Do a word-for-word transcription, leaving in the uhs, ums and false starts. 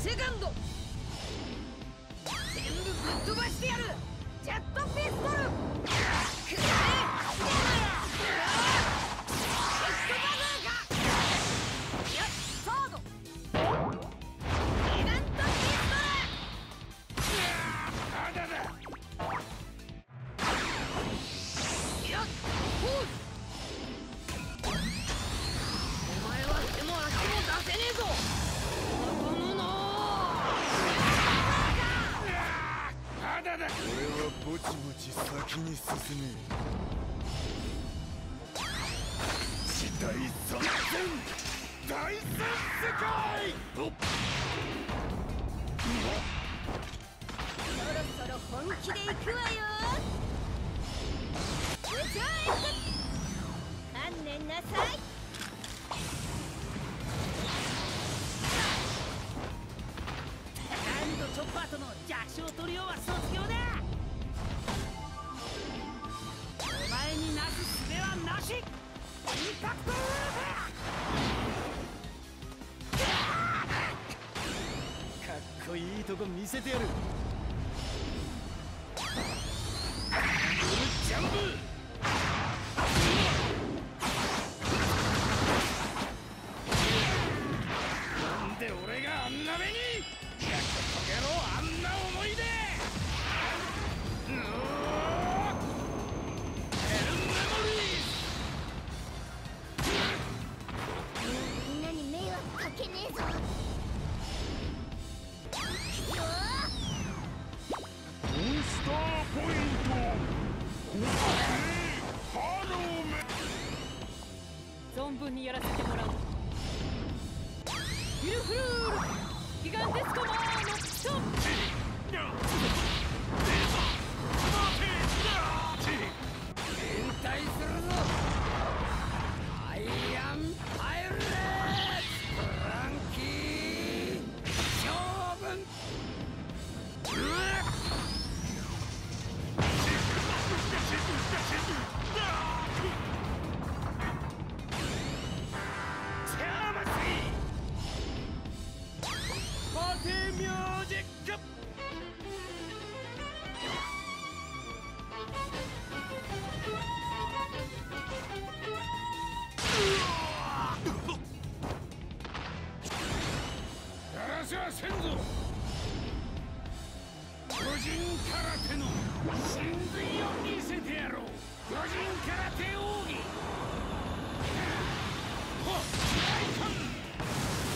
セカンド全部ぶっ飛ばしてやる。ジェットピストルくらえ。 ぼちぼち先に進め。時代参戦大戦世界。そろそろ本気で行くわよ。宇宙へ行く。観念なさい。ランドチョッパーとの弱小トリオは卒業だ。お前になす術はなし。インパクトウルフかっこいいとこ見せてやる。ジャンプ。なんで俺があんな目に。やっとけろあんな思い出。うおみんなに迷惑かけねえぞ。 モンスターポイント。ハローメ存分にやらせてもらう。ヒルフルールギガンテスコマーのショップ。 引退するぞ。アイアンパイレーツフランキー将軍。 パテミュージック。やらせはせんぞ。巨人空手の真髄を見せてやろう。巨人空手奥義。ほっ、大根。